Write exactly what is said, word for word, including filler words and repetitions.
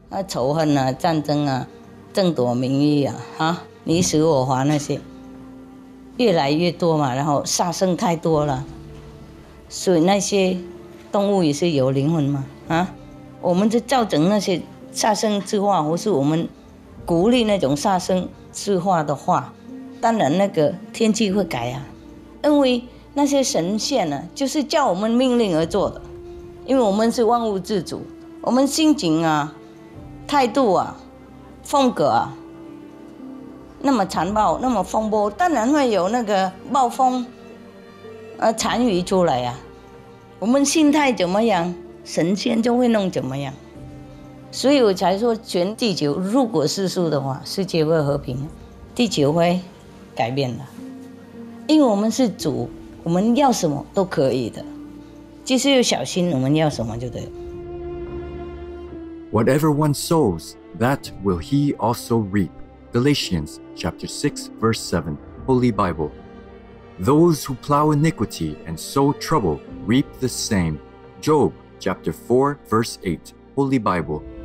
啊仇恨啊、战争啊、争夺名誉啊、啊你死我活那些越来越多嘛，然后杀生太多了，所以那些动物也是有灵魂嘛啊，我们就造成那些杀生之话，或是我们鼓励那种杀生之话的话，当然那个天气会改啊，因为那些神仙呢、啊，就是叫我们命令而做的，因为我们是万物之主，我们心情啊、态度啊、风格啊，那么残暴，那么风波，当然会有那个暴风，呃，残余出来啊。我们心态怎么样，神仙就会弄怎么样。所以我才说，全地球如果世俗的话，世界会和平，地球会改变的。因为我们是主，我们要什么都可以的，就是要小心我们要什么就对了。 Whatever one sows, that will he also reap. Galatians chapter six, verse seven, Holy Bible. Those who plow iniquity and sow trouble reap the same. Job chapter four, verse eight, Holy Bible.